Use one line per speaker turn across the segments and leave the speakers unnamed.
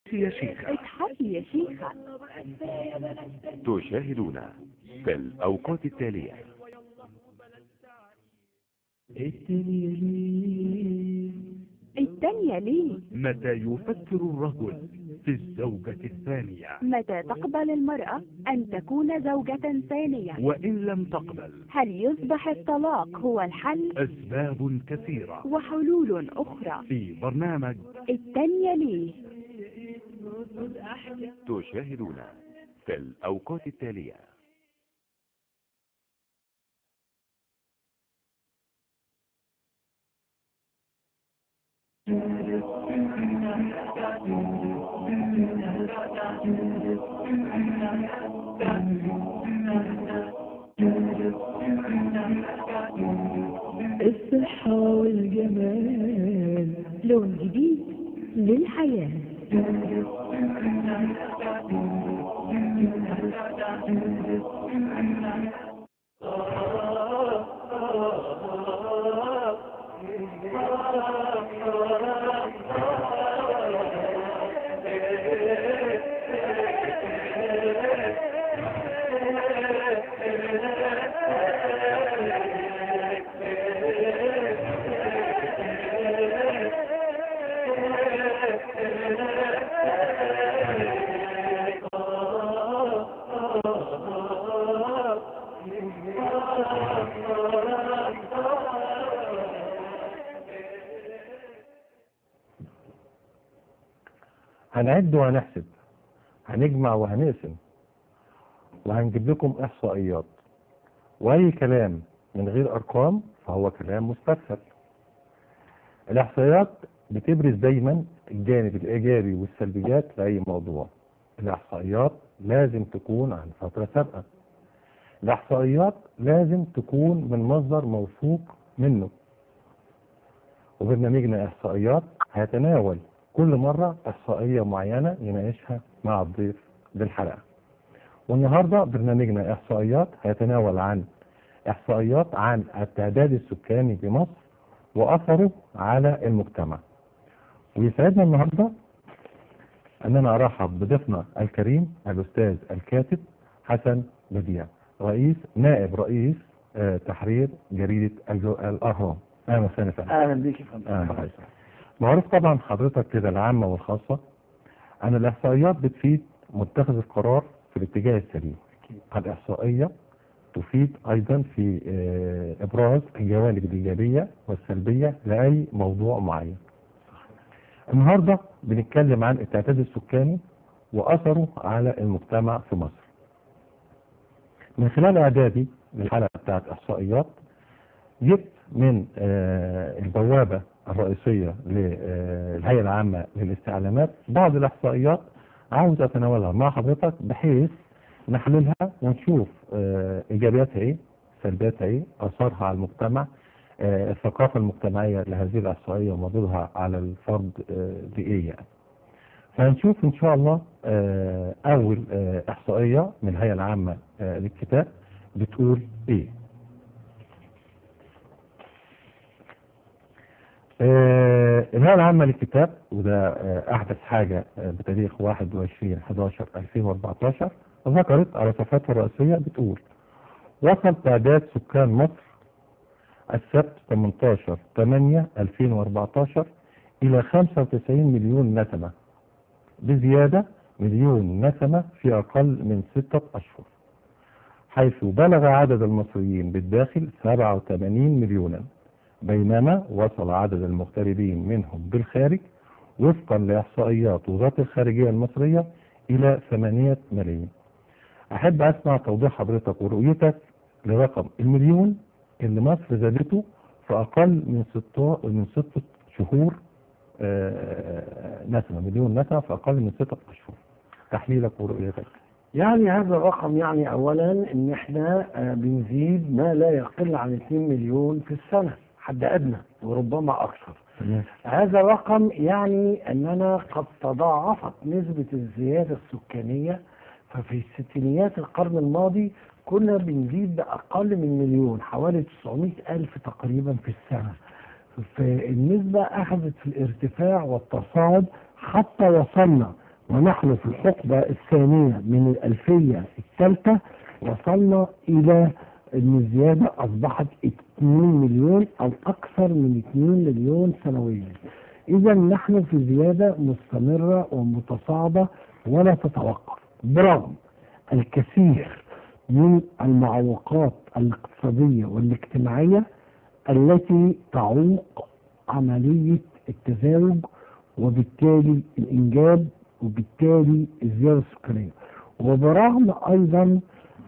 يا شيخة.
اضحكي يا شيخة.
تشاهدون في الأوقات التالية.
التانية ليه؟
متى يفكر الرجل في الزوجة الثانية؟
متى تقبل المرأة أن تكون زوجة ثانية؟
وإن لم تقبل
هل يصبح الطلاق هو الحل؟
أسباب كثيرة
وحلول أخرى
في برنامج
التانية ليه؟
تشاهدون في الأوقات التالية.
الصحة والجمال
لون جديد للحياة.
هنعد وهنحسب، هنجمع وهنقسم، وهنجيب لكم إحصائيات، وأي كلام من غير أرقام فهو كلام مستفسر. الإحصائيات بتبرز دايما الجانب الإيجابي والسلبيات لأي موضوع. الإحصائيات لازم تكون عن فترة سابقة. الإحصائيات لازم تكون من مصدر موثوق منه. وبرنامجنا إحصائيات هيتناول كل مرة إحصائية معينة يناقشها مع الضيف للحلقة. والنهاردة برنامجنا إحصائيات هيتناول عن إحصائيات عن التعداد السكاني في مصر وأثره على المجتمع. ويسعدنا النهاردة أننا أرحب بضيفنا الكريم الأستاذ الكاتب حسن بديع، نائب رئيس تحرير جريدة الأهرام. أهلا وسهلا فيك.
أهلا بيك يا فندم.
أهلا. معروف طبعا حضرتك كده العامة والخاصة أن الإحصائيات بتفيد متخذ القرار في الاتجاه السليم. الإحصائية تفيد أيضا في إبراز الجوانب الإيجابية والسلبية لأي موضوع معين. النهاردة بنتكلم عن التعداد السكاني وأثره على المجتمع في مصر. من خلال إعدادي للحلقة بتاعت إحصائيات جبت من البوابة الرئيسية للهيئة العامة للاستعلامات بعض الإحصائيات عاوز أتناولها مع حضرتك بحيث نحللها ونشوف إيجابياتها إيه، سلبياتها إيه، أثرها على المجتمع، الثقافة المجتمعية لهذه الإحصائية ومردودها على الفرد بإيه يعني. فهنشوف إن شاء الله أول إحصائية من الهيئة العامة للكتاب بتقول إيه. الهيئة العامة للكتاب وده أحدث حاجة بتاريخ 21/11/2014 ذكرت على صفحتها الرئيسية بتقول: وصل تعداد سكان مصر السبت 18/8/2014 إلى 95 مليون نسمة، بزيادة مليون نسمة في أقل من 6 أشهر، حيث بلغ عدد المصريين بالداخل 87 مليونا، بينما وصل عدد المغتربين منهم بالخارج وفقا لإحصائيات وزارة الخارجية المصرية إلى 8 ملايين. أحب أسمع توضيح حضرتك ورؤيتك لرقم المليون اللي مصر زادته في أقل من 6 شهور. نسمة، مليون نسمة في أقل من 6 أشهر. تحليلك ورؤيتك.
يعني هذا الرقم يعني أولا إن إحنا بنزيد ما لا يقل عن 2 مليون في السنة حد أدنى وربما أكثر. هذا الرقم يعني أننا قد تضاعفت نسبة الزيادة السكانية. ففي الستينيات القرن الماضي كنا بنزيد بأقل من مليون، حوالي 900 ألف تقريبا في السنة. فالنسبة أخذت في الارتفاع والتصاعد حتى وصلنا ونحن في الحقبة الثانية من الألفية الثالثة وصلنا إلى أن الزيادة أصبحت 2 مليون أو أكثر من 2 مليون سنويا. إذا نحن في زيادة مستمرة ومتصاعدة ولا تتوقف، برغم الكثير من المعوقات الاقتصادية والاجتماعية التي تعوق عملية التزاوج وبالتالي الإنجاب وبالتالي الزيادة السكانية، وبرغم أيضا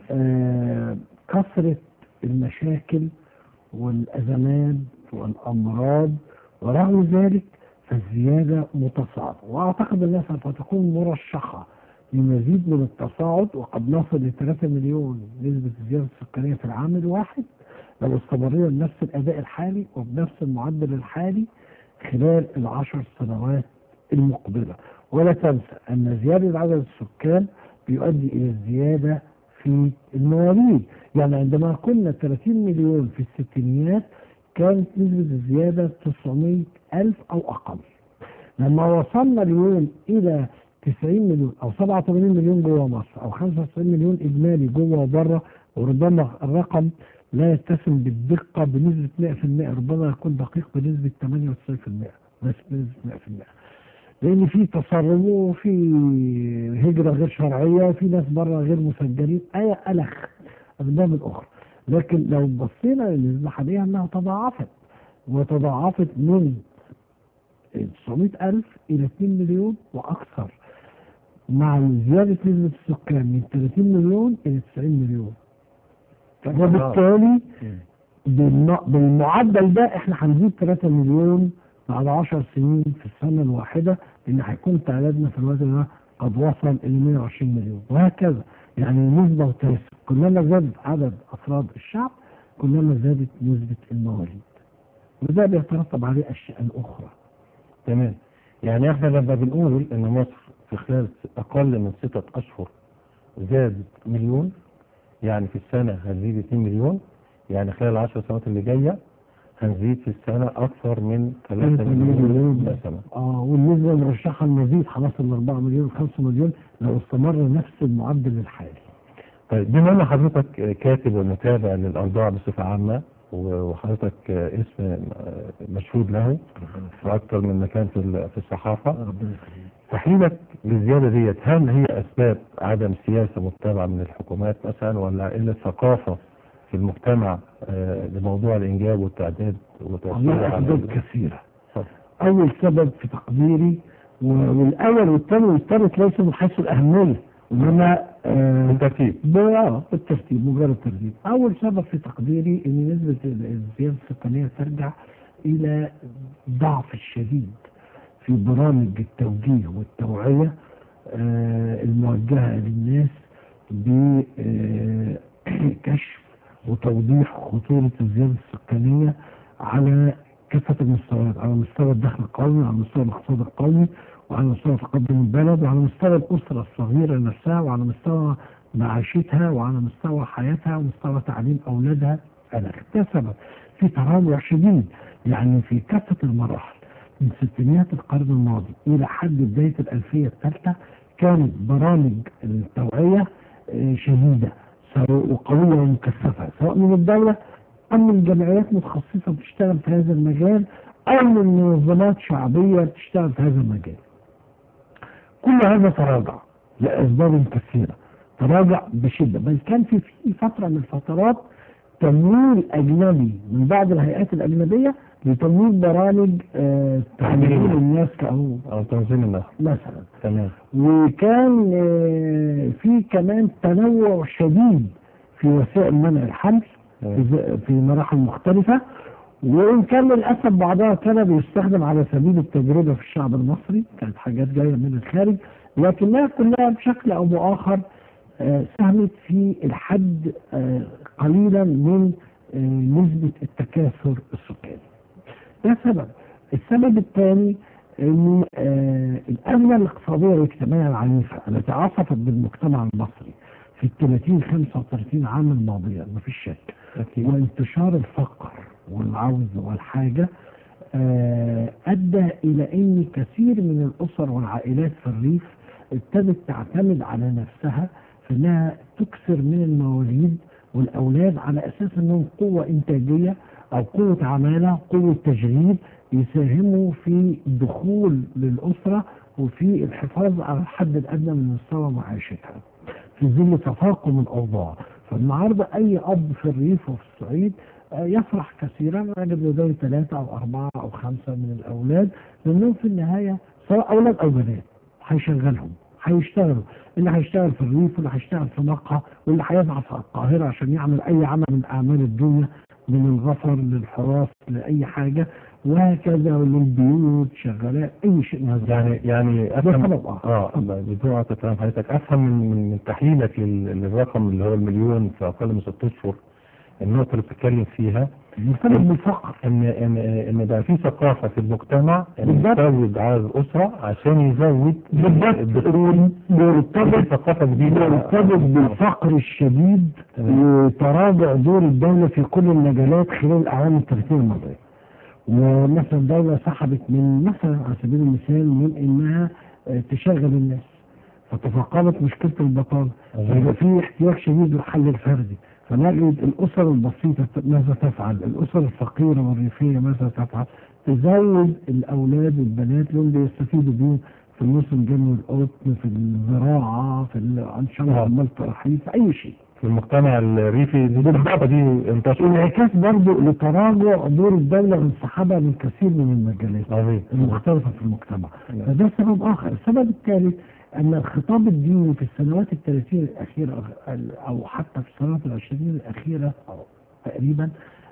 كثرة المشاكل والأزمات والأمراض، ورغم ذلك فالزيادة متصاعدة، وأعتقد أنها سوف تكون مرشحة لمزيد من التصاعد، وقد نصل ل 3 مليون نسبة الزيادة السكانية في العام الواحد لو استمرنا بنفس الأداء الحالي وبنفس المعدل الحالي خلال ال10 سنوات المقبلة. ولا تنسى أن زيادة عدد السكان بيؤدي إلى الزيادة في المواليد، يعني عندما كنا 30 مليون في الستينيات كانت نسبة الزيادة 900 ألف أو أقل. لما وصلنا اليوم إلى 90 مليون أو 87 مليون جوه مصر أو 95 مليون إجمالي جوه وبره، وربما الرقم لا يتسم بالدقة بنسبة 100%، ربما يكون دقيق بنسبة 98%، بس بنسبة 100%، لأن في تسرب وفي هجرة غير شرعية وفي ناس بره غير مسجلين، أي ألخ أسباب أخرى. لكن لو بصينا للنسبة حاليا أنها تضاعفت، وتضاعفت من 900 ألف إلى 2 مليون وأكثر، مع زيادة نسبة السكان من 30 مليون إلى 90 مليون. وبالتالي بالمعدل ده احنا هنزيد 3 مليون بعد 10 سنين في السنة الواحدة، لأن هيكون تعدادنا في الوقت ده قد وصل إلى 120 مليون، وهكذا. يعني نسبة وتناسب، كلما زاد عدد أفراد الشعب كلما زادت نسبة المواليد، وده بيترتب عليه أشياء أخرى.
تمام. يعني احنا لما بنقول ان مصر في خلال اقل من 6 اشهر زادت مليون، يعني في السنة هنزيد 2 مليون، يعني خلال 10 سنوات اللي جاية هنزيد في السنة أكثر من 3 مليون مثلا.
والنسبة المرشحة المزيد هنصل ل 4 مليون 5 مليون لو استمر نفس المعدل الحالي.
طيب بما ان حضرتك كاتب ومتابع للأوضاع بصفة عامة، وحضرتك اسم مشهود له في أكثر من مكان في الصحافة، تحليلك للزيادة ديت هل هي أسباب عدم سياسة متبعة من الحكومات مثلا، ولا قلة ثقافة في المجتمع لموضوع الإنجاب والتعداد
والله أسباب كثيرة. أول سبب في تقديري، والأول والثاني والثالث ليس من حيث الأهمية إنما
بالترتيب،
بالترتيب، مجرد ترتيب. أول سبب في تقديري إن نسبة الزيادة السكانية ترجع إلى ضعف الشديد في برامج التوجيه والتوعية الموجهة للناس بكشف وتوضيح خطورة الزيادة السكانية على كافة المستويات، على مستوى الدخل القومي، على مستوى الاقتصاد القومي، وعلى مستوى تقدم البلد، وعلى مستوى الأسرة الصغيرة نفسها، وعلى مستوى معاشتها، وعلى مستوى حياتها، ومستوى تعليم أولادها. ده سبب في تراجع شديد، يعني في كافة المراحل من ستينيات القرن الماضي إلى حد بداية الألفية الثالثة كانت برامج التوعية شديدة وقوية ومكثفة، سواء من الدولة أو من جمعيات متخصصة بتشتغل في هذا المجال أو من منظمات شعبية بتشتغل في هذا المجال. كل هذا تراجع لأسباب كثيرة، تراجع بشدة، بل كان في فترة من الفترات تمويل أجنبي من بعض الهيئات الأجنبية لتمويل برامج تعليم الناس
أو تنظيم الناس
مثلا.
تمام.
وكان في كمان تنوع شديد في وسائل منع الحمل في مراحل مختلفة، وإن كان للأسف بعضها كان بيستخدم على سبيل التجربة في الشعب المصري، كانت حاجات جاية من الخارج، لكنها كلها بشكل أو بآخر ساهمت في الحد قليلا من نسبة التكاثر السكاني. ده سبب. السبب الثاني ان الأزمة الاقتصادية والاجتماعية العنيفة التي عصفت بالمجتمع المصري في 30-35 عام الماضية مفيش شك، وانتشار الفقر والعوز والحاجة أدى إلى أن كثير من الأسر والعائلات في الريف ابتدت تعتمد على نفسها في انها تكثر من المواليد والاولاد على اساس انهم قوه انتاجيه او قوه عماله، قوه تشغيل، يساهموا في الدخول للاسره وفي الحفاظ على الحد الادنى من مستوى معيشتها في ظل تفاقم الاوضاع. فالنهارده اي اب في الريف وفي الصعيد يفرح كثيرا يجد لديه 3 أو 4 أو 5 من الاولاد، لانهم في النهايه سواء اولاد او بنات هيشغلهم، هيشتغلوا، اللي هيشتغل في الريف واللي هيشتغل في مقهى واللي هيسعى في القاهره عشان يعمل اي عمل من اعمال الدنيا، من الغفر للحراس لاي حاجه، وهكذا، للبيوت شغالات اي شيء من هذا.
يعني افهم بدون تفهم حضرتك، افهم من تحليلك للرقم اللي هو المليون في اقل من 6 اشهر، النقطه اللي بتتكلم فيها
مرتبط بالفقر،
ان بقى في ثقافه في المجتمع ان
بالضبط.
يزود عدد الاسره عشان يزود
بالضبط، مرتبط
ثقافه جديده،
مرتبط بالفقر الشديد وتراجع دور الدوله في كل المجالات خلال الاعوام الثلاثين الماضيه. ومثلا الدوله سحبت من مثلا على سبيل المثال من انها تشغل الناس، فتفاقمت مشكله البطاله، فيبقى في احتياج شديد للحل الفردي، فنجد الاسر البسيطه ماذا تفعل؟ الاسر الفقيره والريفيه ماذا تفعل؟ تزود الاولاد والبنات اللي يستفيدوا بيهم في الموسم جنب القطن، في الزراعه، في الانشطه عمال الرحيل، في اي شيء.
في المجتمع الريفي دي انتشر.
انعكاس برضه لتراجع دور الدوله وانسحابها من كثير من المجالات المختلفه في المجتمع. فده سبب اخر. السبب الثالث ان الخطاب الديني في السنوات ال30 الاخيره او حتى في السنوات ال20 الاخيره تقريبا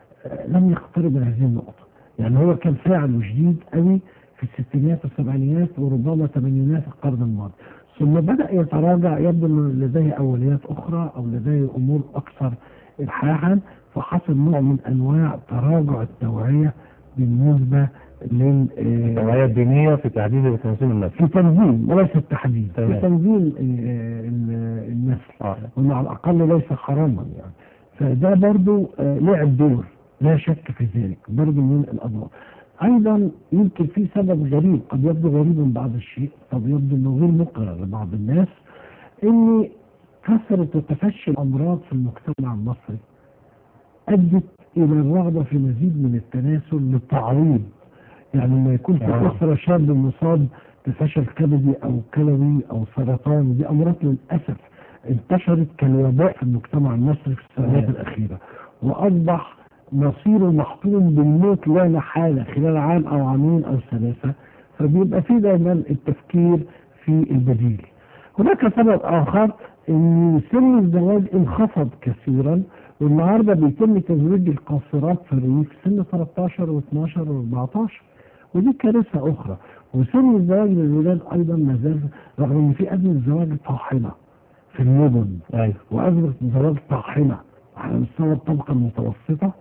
لم يقترب من هذه النقطه. يعني هو كان فاعل وشديد قوي في الستينات والسبعينيات وربما ثمانينات القرن الماضي، ثم بدأ يتراجع، يبدو أن لديه أولويات أخرى أو لديه أمور أكثر إلحاحا، فحصل نوع من أنواع تراجع التوعية بالنسبة
التوعية الدينية في تحديد وتنظيم النسل،
في تنظيم وليس التحديد، في تنظيم النسل، ومع الأقل ليس حراما يعني. فده برضو لعب دور لا شك في ذلك، برضو من الأدوار. ايضا يمكن في سبب غريب، قد يبدو غريبا بعض الشيء، قد يبدو انه غير مقرر لبعض الناس، ان كثرة وتفشي الامراض في المجتمع المصري ادت الى الرغبة في مزيد من التناسل للتعويض. يعني لما يكون في اسرة شاب مصاب بفشل كبدي او كلوي او سرطان، دي امراض للاسف انتشرت كالوباء في المجتمع المصري في السنوات الاخيرة، واصبح مصيره محطوم بالموت لا محالة خلال عام أو عامين أو 3، فبيبقى في دايما التفكير في البديل. هناك سبب آخر إن سن الزواج انخفض كثيرا، والنهارده بيتم تزويج القاصرات في الريف سن 13 و12 و14، ودي كارثة أخرى. وسن الزواج للولاد أيضا ما زال، رغم إن في أزمة زواج طاحنة في المدن وأزمة زواج طاحنة على مستوى الطبقة المتوسطة،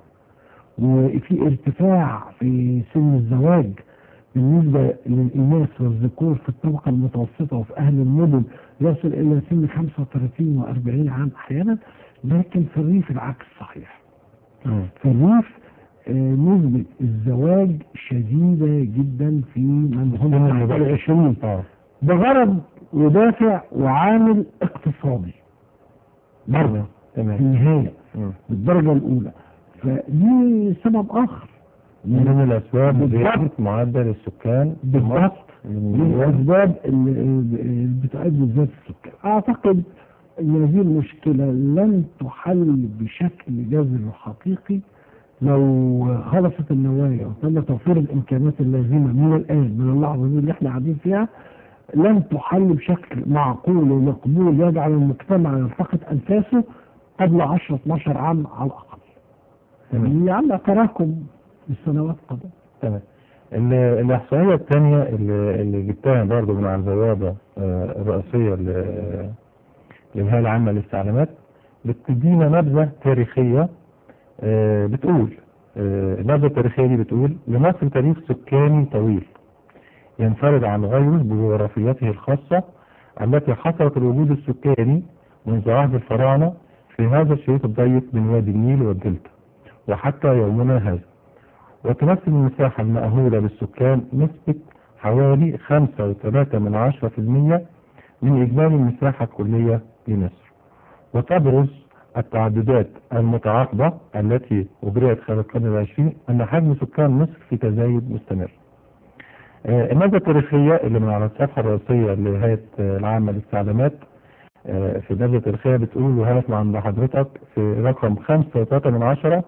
وفي ارتفاع في سن الزواج بالنسبة للإناث والذكور في الطبقة المتوسطة وفي أهل المدن يصل إلى سن 35 و40 عام أحيانا، لكن في الريف العكس صحيح. في الريف نسبة الزواج شديدة جدا في من هم تحت 20 بغرض ودافع وعامل اقتصادي برضه في النهاية بالدرجة الأولى. فدي سبب آخر
من الأسباب زيادة معدل السكان
بالضبط، من الأسباب اللي بتؤدي لزيادة السكان. أعتقد أن هذه المشكلة لن تحل بشكل جذري وحقيقي لو خلصت النوايا وتم توفير الإمكانات اللازمة من الآن، من اللحظة دي اللي احنا قاعدين فيها، لن تحل بشكل معقول ومقبول يجعل المجتمع يلتقط أنفاسه قبل 10-12 عام على الأقل. يعني تراكم السنوات قبل.
تمام. الإحصائية الثانية اللي جبتها برضه من على البوابة الرئيسية للهيئة العامة للاستعلامات بتدينا نبذة تاريخية، بتقول النبذة التاريخية دي بتقول: لمصر تاريخ سكاني طويل ينفرد عن غيره بجغرافيته الخاصة التي حصلت الوجود السكاني منذ عهد الفراعنة في هذا الشريط الضيق من وادي النيل والدلتا وحتى يومنا هذا، وتمثل المساحة المأهولة للسكان نسبة حوالي 5.3% من إجمالي المساحة الكلية لمصر. وتبرز التعددات المتعاقبة التي أجريت خلال القرن العشرين أن حجم سكان مصر في تزايد مستمر. المادة التاريخية اللي من على الصفحة الرئيسية لهيئة العامة للاستعلامات في المادة التاريخية بتقول، وهات عند حضرتك في رقم 5.3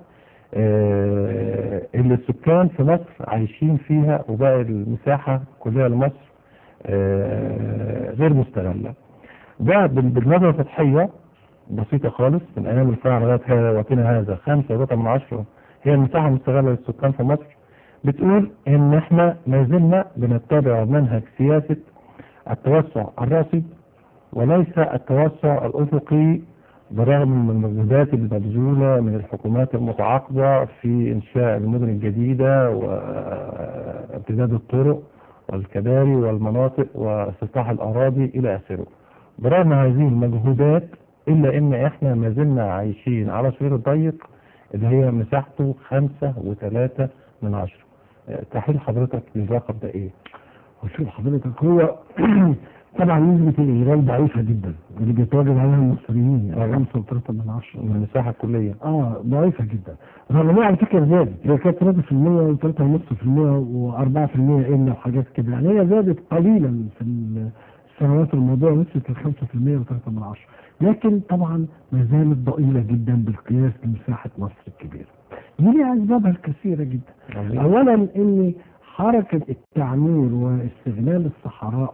اللي السكان في مصر عايشين فيها، وباقي المساحة كلها لمصر غير مستغلة. ده بالنظرة السطحية بسيطة خالص من أيام الفراعنة لغاية وقتنا هذا 5.8 هي المساحة المستغلة للسكان في مصر. بتقول إن إحنا ما زلنا بنتبع منهج سياسة التوسع الرأسي وليس التوسع الأفقي، بالرغم من المجهودات المبذولة من الحكومات المتعاقبة في إنشاء المدن الجديدة وامتداد الطرق والكباري والمناطق واستصلاح الأراضي إلى آخره. برغم هذه المجهودات إلا إن إحنا ما زلنا عايشين على شريط الضيق اللي هي مساحته 5.3. تحليل حضرتك للرقم ده إيه؟
وشوف حضرتك، هو طبعا نسبة الإجرام ضعيفة جدا اللي بيتواجد عليها المصريين، يعني 5.3 من
المساحة الكلية
ضعيفة جدا. رغم على فكرة زادت، هي كانت 3% و3.5% و4% إلا وحاجات كده، يعني هي زادت قليلا في السنوات الماضية، وصلت ل 5% و3، لكن طبعا ما زالت ضئيلة جدا بالقياس لمساحة مصر الكبيرة. دي لها أسبابها الكثيرة جدا. أولا إن حركة التعمير واستغلال الصحراء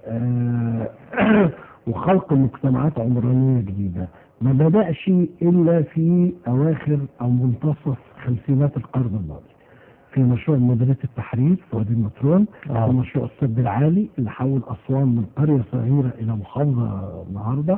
وخلق مجتمعات عمرانية جديدة ما بدأش إلا في أواخر أو منتصف خمسينات القرن الماضي، في مشروع مدينة التحرير في وادي النطرون، في مشروع السد العالي اللي حول أسوان من قرية صغيرة إلى محافظة النهارده،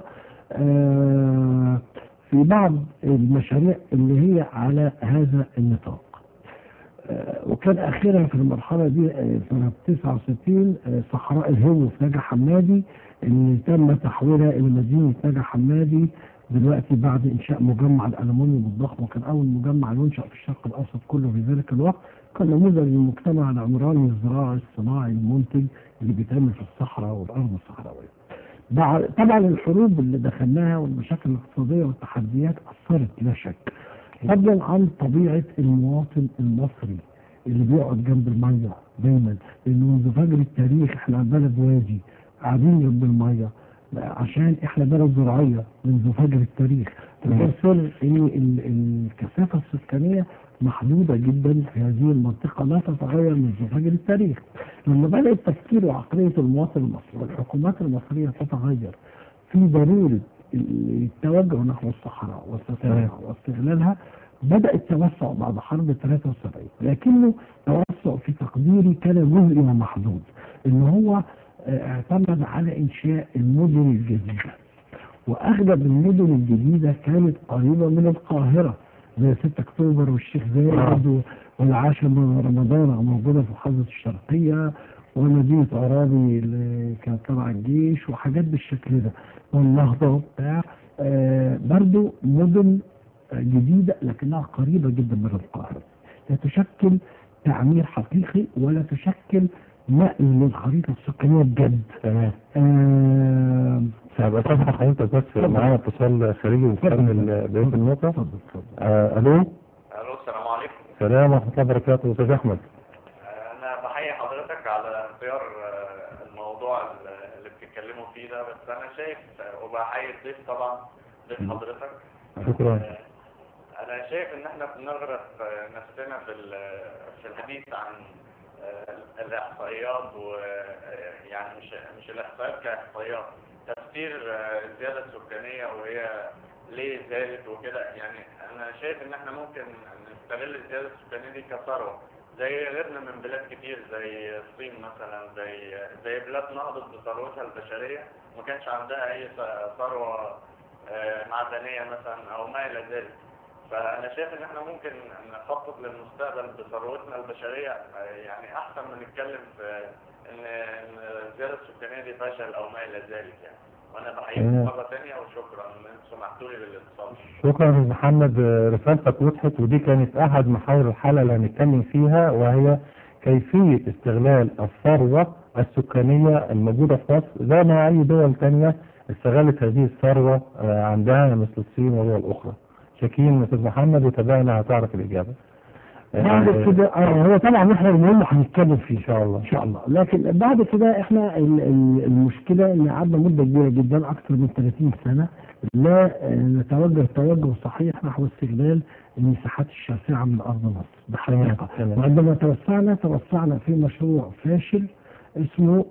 في بعض المشاريع اللي هي على هذا النطاق. وكان اخرها في المرحله دي سنه 69 صحراء الهو في نجع حمادي اللي تم تحويلها الى مدينه نجع حمادي دلوقتي بعد انشاء مجمع الالومنيوم الضخم، وكان اول مجمع ينشا في الشرق الاوسط كله في ذلك الوقت. كان نموذج للمجتمع العمراني الزراعي الصناعي المنتج اللي بيتعمل في الصحراء والارض الصحراويه. طبعا الحروب اللي دخلناها والمشاكل الاقتصاديه والتحديات اثرت لا شك، فضلا عن طبيعه المواطن المصري اللي بيقعد جنب الميه دايما، لانه منذ فجر التاريخ احنا بلد وادي قاعدين جنب الميه، عشان احنا بلد زراعيه منذ فجر التاريخ. سر ان الكثافه السكانيه محدوده جدا في هذه المنطقه لا تتغير منذ فجر التاريخ. لما بدا التفكير وعقليه المواطن المصري والحكومات المصريه تتغير في ضروره التوجه نحو الصحراء واستغلالها، بدأ التوسع بعد حرب 73، لكنه توسع في تقديري كان جزئي ومحدود، ان هو اعتمد على انشاء المدن الجديدة، واغلب المدن الجديدة كانت قريبة من القاهرة زي 6 اكتوبر والشيخ زايد والعاشر من رمضان موجودة في محافظة الشرقية، ومدينة عرابي اللي كانت تبع الجيش وحاجات بالشكل ده، والنهضة وبتاع. برضو مدن جديدة لكنها قريبة جدا من القاهرة، لا تشكل تعمير حقيقي ولا تشكل نقل للخريطة السكانية بجد.
تمام. هبقى صفحة حضرتك بس معانا اتصال خارجي ونكمل بقية النقطة. الو.
الو، السلام عليكم.
السلام ورحمة الله وبركاته. استاذ احمد.
انا بحيي حضرتك على اختيار الموضوع اللي بتتكلموا فيه ده، بس انا شايف وبحيي الضيف طبعا، ضيف حضرتك.
شكرا.
انا شايف ان احنا بنغرق نفسنا في الحديث عن الاحصائيات، ويعني مش الاحصائيات كاحصائيات، تفسير الزياده السكانيه وهي ليه زادت وكده. يعني انا شايف ان احنا ممكن نستغل الزياده السكانيه دي كثروه زي غيرنا من بلاد كتير، زي الصين مثلا، زي بلاد نهضت بثروتها البشريه ما كانش عندها اي ثروه معدنيه مثلا او ما الى ذلك. فانا شايف ان احنا ممكن نخطط للمستقبل بثروتنا البشريه، يعني احسن ما نتكلم في ان الزياده السكانيه دي فشل او ما الى ذلك يعني. وانا بحييكم مره ثانيه وشكرا ان انتم سمحتوا لي بالاتصال.
شكرا يا محمد، رسالتك وضحت، ودي كانت احد محاور الحلقه اللي هنتكلم فيها، وهي كيفية استغلال الثروة السكانية الموجودة في مصر زي ما أي دول تانية استغلت هذه الثروة عندها مثل الصين ودول أخرى. شاكين أستاذ محمد وتابعنا هتعرف الإجابة.
بعد كده هو طبعا احنا المهم هنتكلم فيه
إن شاء الله.
ان شاء الله، لكن بعد كده احنا المشكله ان قعدنا مده كبيره جدا اكثر من 30 سنه لا نتوجه توجه صحيح نحو استغلال المساحات الشاسعه من ارض مصر بحقيقه. وعندما توسعنا في مشروع فاشل اسمه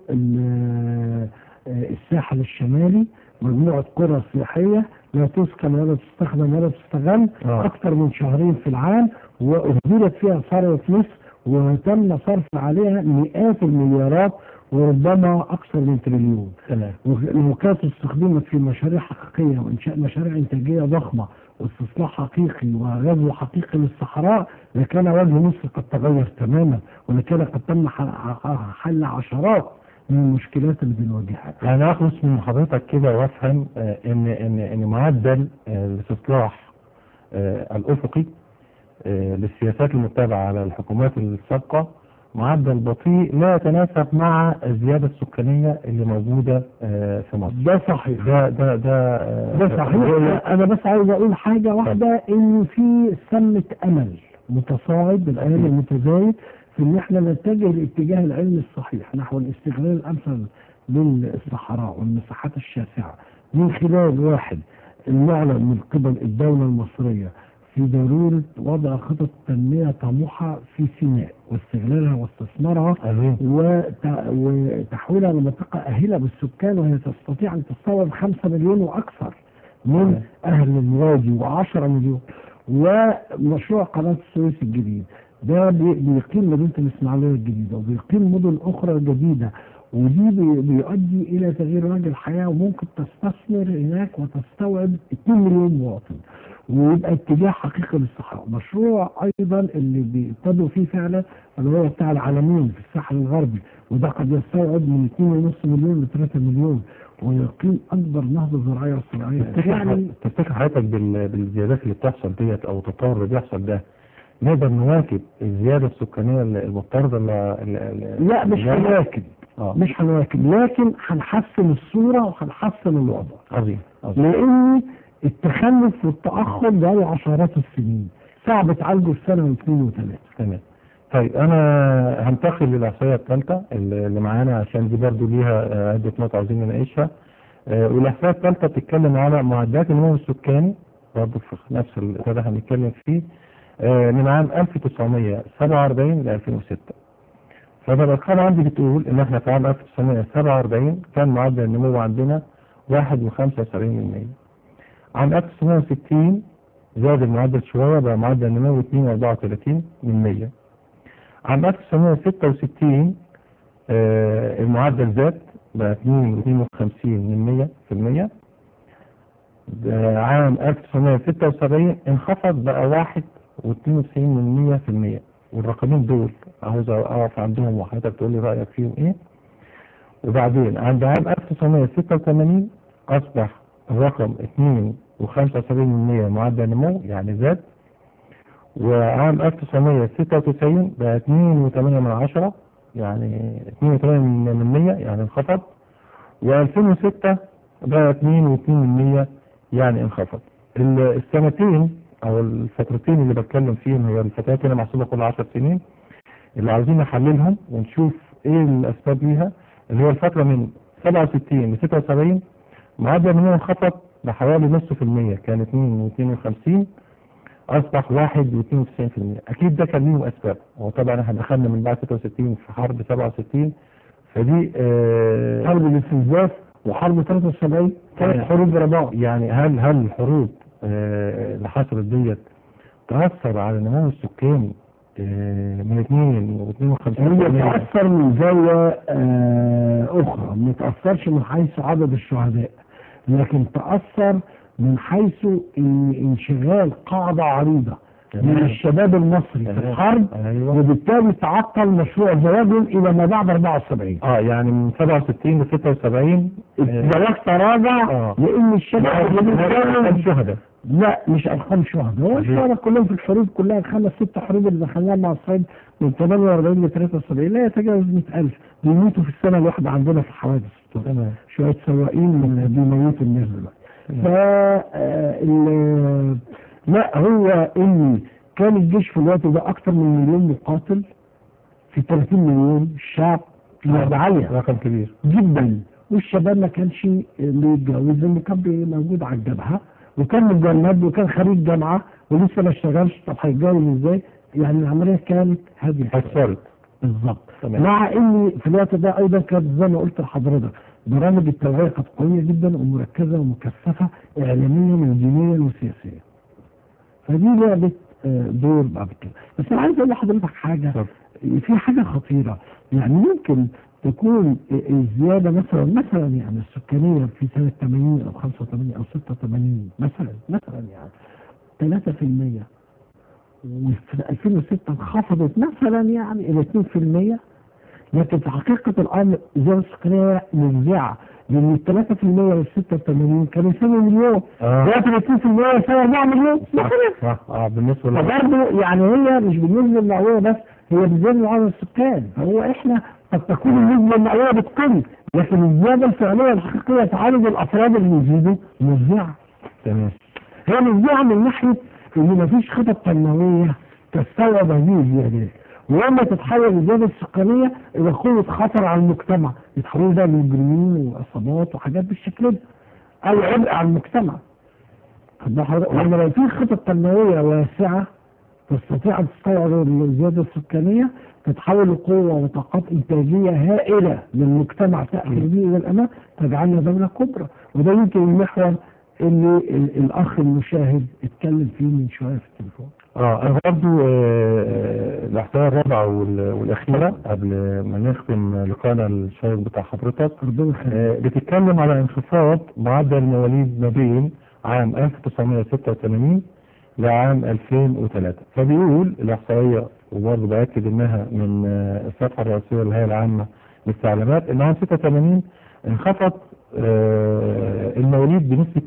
الساحل الشمالي، مجموعه قرى سياحيه لا تسكن ولا تستخدم ولا تستغل اكثر من شهرين في العام، وأهدرت فيها ثروة مصر وتم صرف عليها مئات المليارات وربما أكثر من تريليون. لو كانت استخدمت في مشاريع حقيقية وإنشاء مشاريع إنتاجية ضخمة واستصلاح حقيقي وغزو حقيقي للصحراء لكان وجه مصر قد تغير تماما، ولكان قد تم حل عشرات من المشكلات اللي بنواجهها.
يعني أخلص من حضرتك كده وأفهم إن معدل الاستصلاح الأفقي للسياسات المتبعة على الحكومات السابقة معدل بطيء لا يتناسب مع الزيادة السكانية اللي موجودة في مصر.
ده صحيح.
ده
صحيح. أنا بس عايز أقول حاجة واحدة، إن في سمة أمل متصاعد الآن المتزايد في إن إحنا نتجه الاتجاه العلمي الصحيح نحو الاستغلال الأمثل للصحراء والمساحات الشاسعة من خلال واحد المعلن من قبل الدولة المصرية في ضرورة وضع خطط تنمية طموحة في سيناء واستغلالها واستثمارها وتحويلها لمنطقة أهلة بالسكان، وهي تستطيع أن تستوعب 5 مليون وأكثر من أهل الوادي و10 مليون. ومشروع قناة السويس الجديد ده بيقيم مدينة الإسماعيلية الجديدة وبيقيم مدن أخرى جديدة، ودي بيؤدي إلى تغيير وجه الحياة، وممكن تستثمر هناك وتستوعب 2 مليون مواطن ويبقى اتجاه حقيقي للصحراء. مشروع ايضا اللي بيبتدوا فيه فعلا اللي هو بتاع العالمين في الساحل الغربي، وده قد يستوعب من 2.5 مليون ل 3 مليون ويقيم اكبر نهضه زراعيه وصناعيه.
تفتكر حضرتك بالزيادات اللي بتحصل ديت او التطور اللي بيحصل ده نقدر نواكب الزياده السكانيه المضطرده؟
لا مش هنواكب. مش هنواكب، لكن هنحسن الصوره وهنحسن الوضع.
عظيم.
لان التخلف والتأخر ده عشرات السنين صعب تعالجه في سنة واثنين وثلاثة.
تمام. طيب أنا هنتقل للإحصائية الثالثة اللي معانا عشان دي برضو ليها عدة نقط عاوزين نناقشها. والإحصائية الثالثة بتتكلم على معدلات النمو السكاني برضو في نفس الإطار اللي هنتكلم فيه من عام 1947 ل 2006. فالأرقام عندي بتقول إن إحنا في عام 1947 كان معدل النمو عندنا 1.75%. عام 1960 زاد المعدل شوية بقى معدل النمو 2.34%. عام 1966 المعدل زاد بقى 2.52%. عام 1976 انخفض بقى 1.92%. والرقمين دول عاوز اقف عندهم وحضرتك تقول لي رأيك فيهم ايه. وبعدين عند عام 1986 اصبح الرقم 2.75% معدل نمو يعني زاد. وعام 1996 بقى 2.8% يعني 2.8% يعني انخفض. و2006 بقى 2.2% يعني انخفض. السنتين او الفترتين اللي بتكلم فيهم هي الفترات اللي محسوبه كل 10 سنين اللي عاوزين نحللهم ونشوف ايه الاسباب ليها، اللي هي الفتره من 67 ل 76 معدل النمو انخفض بحوالي نص في المية، كان 2.52 اصبح 1.92%. اكيد ده كان ليه اسباب، وطبعا احنا دخلنا من بعد 66 في حرب 67 فدي
حرب الاستنزاف وحرب 73 كانت حروب رباع.
يعني هل الحروب اللي حصلت ديت تأثر على النمو السكاني من 2 و52؟
هي تأثر من زاوية أخرى، ما تأثرش من حيث عدد الشهداء، لكن تأثر من حيث انشغال قاعدة عريضة من الشباب المصري في الحرب،
ايوه
وبالتالي تعطل مشروع زواجهم الى ما بعد 74.
يعني من 67 ل 76
الزواج تراجع لان الشباب اللي بيتجوز
شهداء.
لا مش ارقام شهداء، هو الشهداء كلهم في الحروب كلها الخمس ست حروب اللي دخلناها مع الصعيد من 48 ل 73 لا يتجاوز 100,000 بيموتوا في السنه الواحده عندنا في الحوادث.
تمام.
شويه سواقين من بيموتوا الناس دلوقتي. لا هو ان كان الجيش في الوقت ده اكثر من مليون مقاتل في 30 مليون الشعب، نسبة عالية
رقم كبير
جدا، والشباب ما كانش بيتجوز لانه كان موجود على الجبهه وكان متجند وكان خريج جامعه ولسه ما اشتغلش، طب هيتجوز ازاي؟ يعني العمليه كانت هاديه
حصلت
بالظبط.
تمام.
مع ان في الوقت ده ايضا كانت زي ما قلت لحضرتك برامج التوعيه كانت قويه جدا ومركزه ومكثفه اعلاميا ودينيا وسياسيا. فدي لعبت دور بعد كده. بس انا عايز اقول لحضرتك حاجه، في حاجه خطيره، يعني ممكن تكون الزياده مثلا يعني السكانيه في سنه 80 او 85 او 86 مثلا يعني 3%، وفي 2006 انخفضت مثلا يعني الى 2%، لكن في حقيقه الامر الزياده السكانيه مفزعه، لان ال 3% وال 86 كانوا يساوي مليون، دلوقتي ال 2% يساوي 4 مليون مثلا.
بالنسبه
فبرضه يعني هي مش بالنسبه للمئويه بس، هي بالنسبه لعدد السكان، فهو احنا قد تكون النسبه المئويه بتقل، لكن الزياده الفعليه الحقيقيه في عدد الافراد اللي بيزيدوا مفزعه.
تمام.
هي مفزعه من ناحيه ان مفيش خطط تنمويه تستوعب هذه الزيادات، ولما تتحول الزياده السكانيه الى قوه خطر على المجتمع، يتحولوا بقى لمجرمين وعصابات وحاجات بالشكل ده، او عبء على المجتمع. لما لو في خطط تنمويه واسعه تستطيع ان تستوعب الزياده السكانيه، تتحول لقوه وطاقات انتاجيه هائله للمجتمع تاخذ به الى الامام، تجعلنا دوله كبرى. وده يمكن المحور اللي الاخ المشاهد اتكلم فيه من شويه في التليفون.
انا برضو الاحصائيه الرابعه والاخيره قبل ما نختم لقاءنا الشيق بتاع حضرتك، بتتكلم على انخفاض معدل المواليد ما بين عام 1986 لعام 2003. فبيقول الاحصائيه، وبرضه باكد انها من الصفحه الرئيسيه للهيئه العامه للتعليمات، ان عام 86 انخفض المواليد بنسبه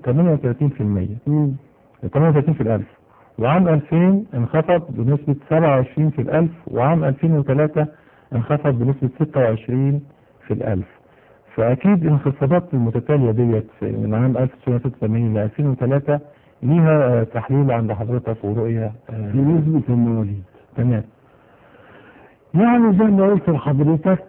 38% في الألف، وعام 2000 انخفض بنسبة 27 في الألف، وعام 2003 انخفض بنسبة 26 في الألف. فأكيد الانخفاضات المتتالية ديت من عام 1986 ل 2003 ليها تحليل عند حضرتك ورؤية
في نسبة المواليد.
تمام.
يعني زي ما قلت لحضرتك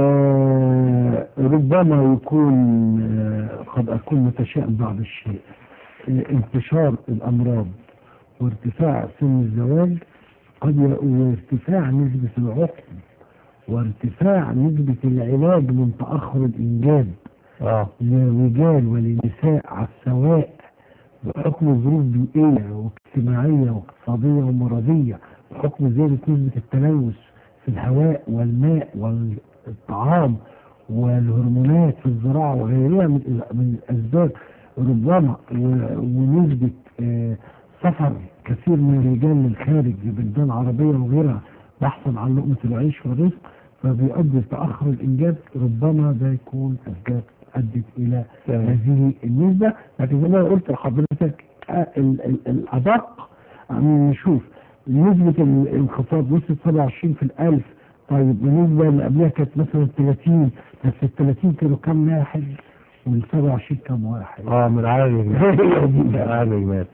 ربما يكون قد أكون متشائم بعض الشيء، انتشار الأمراض وارتفاع سن الزواج وارتفاع نسبة العقم وارتفاع نسبة العلاج من تأخر الإنجاب للرجال وللنساء على السواء بحكم ظروف بيئية واجتماعية واقتصادية ومرضية، بحكم زيادة نسبة التلوث في الهواء والماء والطعام والهرمونات في الزراعة وغيرها من الأسباب، ربما ونسبة سفر كثير من الرجال للخارج لبلدان عربية وغيرها بحثا عن لقمة العيش والرزق، فبيؤدي لتأخر الإنجاب، ربما ده يكون أسباب أدت إلى هذه النسبة. لكن زي ما قلت لحضرتك الأدق نشوف نسبة الانخفاض وصلت 27 في الألف. طيب بالنسبة اللي قبلها كانت مثلا 30، بس ال 30 كانوا كام واحد وال 27 كام واحد؟
من عالي المال.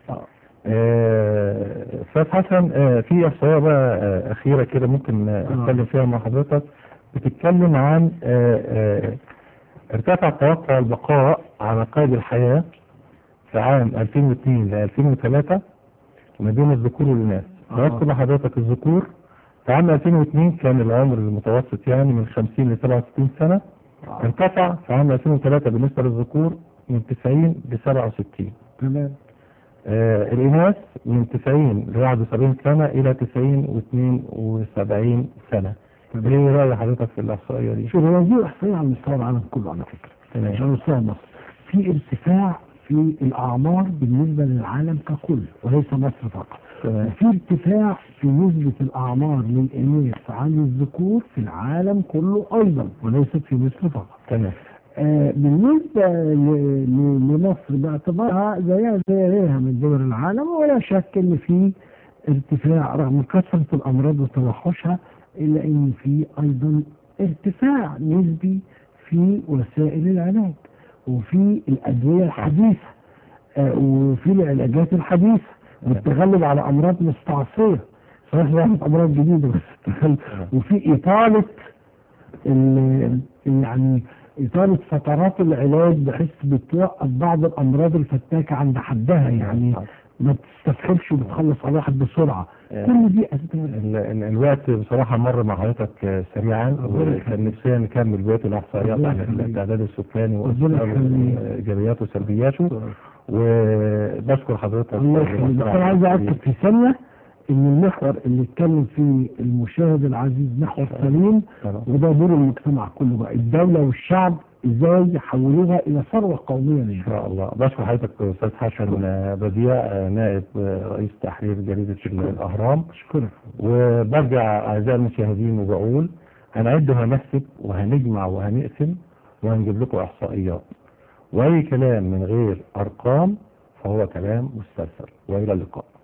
أستاذ حسن، في إحصائية بقى أخيرة كده ممكن أتكلم فيها مع حضرتك، بتتكلم عن ارتفع توقع البقاء على قيد الحياة في عام 2002 ل 2003 ما بين الذكور والإناث. أذكر لحضرتك الذكور في عام 2002 كان العمر المتوسط يعني من 50 ل 67 سنة، ارتفع في عام 2003 بالنسبة للذكور من 90 ل 67.
تمام.
الإناث من 90 ل 71 سنة إلى 90 و 72 سنة. ايه رأي حضرتك في الإحصائية دي؟
شوف، هي دي إحصائية على مستوى العالم كله على فكرة، مش على مستوى مصر. في ارتفاع في الأعمار بالنسبة للعالم ككل وليس مصر فقط، وفي ارتفاع في نسبة الأعمار للإناث عن الذكور في العالم كله أيضا وليست في مصر فقط.
تمام.
بالنسبة لمصر باعتبارها زيها زي غيرها من دول العالم، ولا شك ان في ارتفاع رغم كثرة الامراض وتوحشها، الا ان في ايضا ارتفاع نسبي في وسائل العلاج وفي الادوية الحديثة وفي العلاجات الحديثة والتغلب على امراض مستعصية، صحيح ظهرت امراض جديدة بس وفي اطالة يعني إطالة فترات العلاج بحيث بتوقف بعض الأمراض الفتاكة عند حدها، يعني ما تستفحلش وبتخلص على واحد بسرعة. كل دي أسباب.
الوقت بصراحة مر مع حضرتك سريعا، وكان نفسنا نكمل بقية الإحصائيات عن التعداد السكاني وإيجابياته وسلبياته، وبشكر حضرتك.
أنا عايز أكد في ثانية ان المحور اللي اتكلم فيه المشاهد العزيز محور سليم، وده دور المجتمع كله بقى، الدولة والشعب ازاي يحولوها الى ثروة قومية ان
شاء الله. بشكر حضرتك استاذ حسن بديع نائب رئيس تحرير جريدة الأهرام.
شكرا.
وبرجع اعزائي المشاهدين وبقول هنعد وهنحسب وهنجمع وهنقسم وهنجيب لكم احصائيات، واي كلام من غير ارقام فهو كلام مستفسر. والى اللقاء.